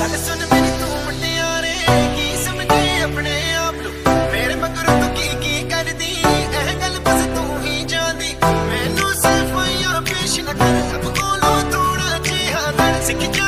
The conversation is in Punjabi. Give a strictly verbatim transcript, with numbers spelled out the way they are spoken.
ਗੱਲ ਸੁਣ ਮੇਰੀ ਤੂੰ ਮੁਟਿਆਰੇ ਕੀ ਸਮਝੇ ਆਪਣੇ ਆਪ ਨੂੰ ਮੇਰੇ ਮਗਰ ਤੂੰ ਕੀ ਕੀ ਕਰਦੀ ਇਹ ਗੱਲ ਬਸ ਤੂੰ ਹੀ ਜਾਣਦੀ ਮੈਨੂੰ ਸਫਾਈਆਂ ਪੇਸ਼ ਨਾ ਕਰ ਅਬ ਕੋਲੋਂ ਥੋੜਾ ਜਿਹਾ ਦਰ ਸਿੱਖ ਜਾ